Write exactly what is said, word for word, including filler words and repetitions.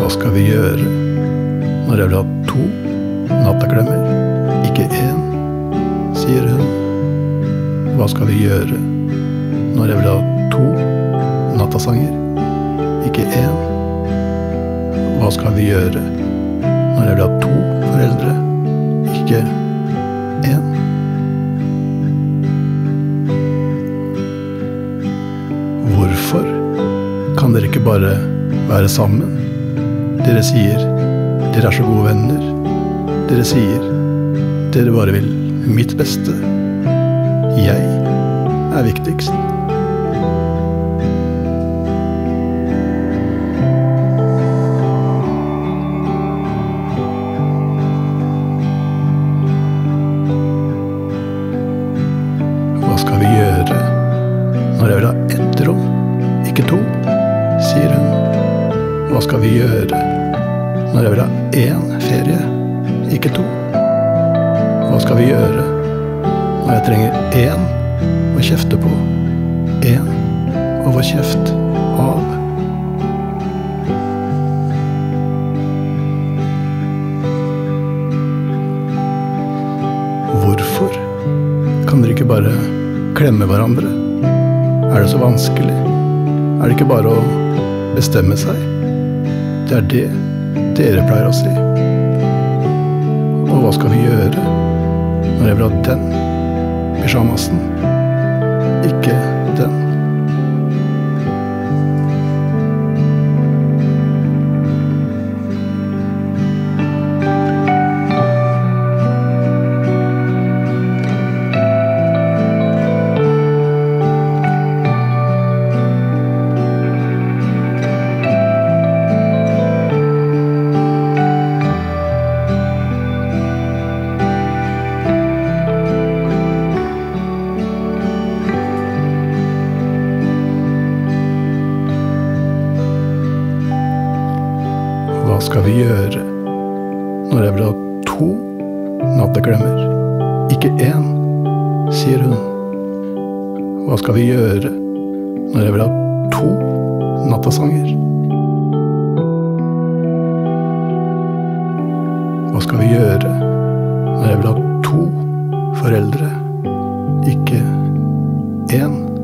Hva skal vi gjøre når jeg vil ha to nattaklemmer, ikke én, sier hun. Hva skal vi gjøre når jeg vil ha to nattasanger, ikke én? Hva skal vi gjøre når jeg vil ha to foreldre, ikke én? Hvorfor kan dere ikke bare være sammen? Dere sier dere er så gode venner. Dere sier dere bare vil mitt beste. Jeg er viktigst. Hva skal vi gjøre når jeg vil ha ett rom, ikke to, sier hun. Hva skal vi gjøre når jeg vil ha én ferie, ikke to? Hva skal vi gjøre når jeg trenger én å kjefte på, én å få kjeft av? Hvorfor kan dere ikke bare klemme hverandre? Er det så vanskelig? Er det ikke bare å bestemme seg? Det er det dere pleier å si. Og hva skal vi gjøre når jeg vil ha den pyjamasen, ikke den? Hva skal vi gjøre når jeg vil ha to natteklemmer, ikke én, sier hun. Hva skal vi gjøre når jeg vil ha to nattasanger? Hva skal vi gjøre når jeg vil ha to foreldre, ikke én?